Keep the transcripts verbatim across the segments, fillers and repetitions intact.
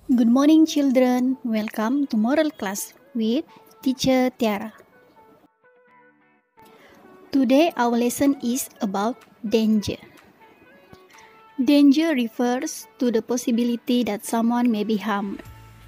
Good morning, children. Welcome to Moral Class with Teacher Tiara. Today, our lesson is about danger. Danger refers to the possibility that someone may be harmed.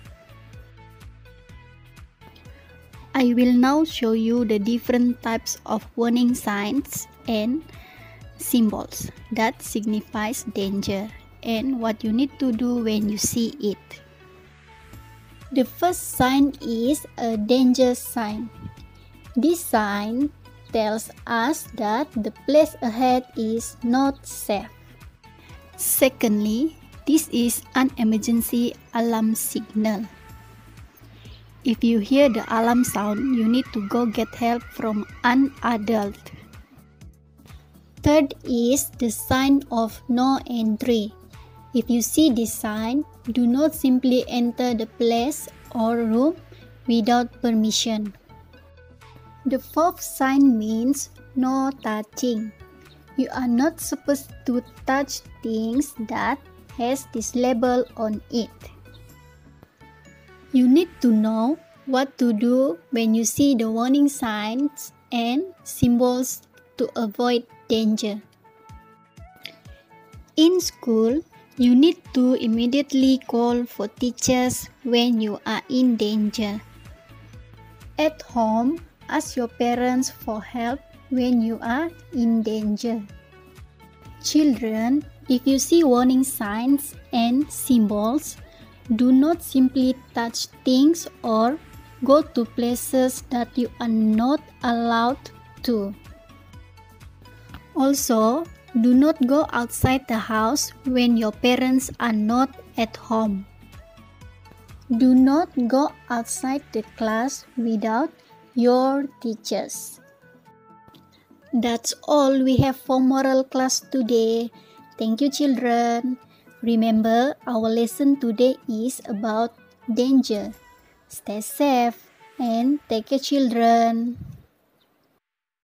I will now show you the different types of warning signs and symbols that signifies danger and what you need to do when you see it. The first sign is a danger sign. This sign tells us that the place ahead is not safe. Secondly, this is an emergency alarm signal. If you hear the alarm sound, you need to go get help from an adult. Third is the sign of no entry. If you see this sign, do not simply enter the place or room without permission. The fourth sign means no touching. You are not supposed to touch things that has this label on it. You need to know what to do when you see the warning signs and symbols to avoid danger. In school, you need to immediately call for teachers when you are in danger. At home, ask your parents for help when you are in danger. Children, if you see warning signs and symbols, do not simply touch things or go to places that you are not allowed to. Also, do not go outside the house when your parents are not at home. Do not go outside the class without your teachers. That's all we have for moral class today. Thank you, children. Remember, our lesson today is about danger. Stay safe and take care, children.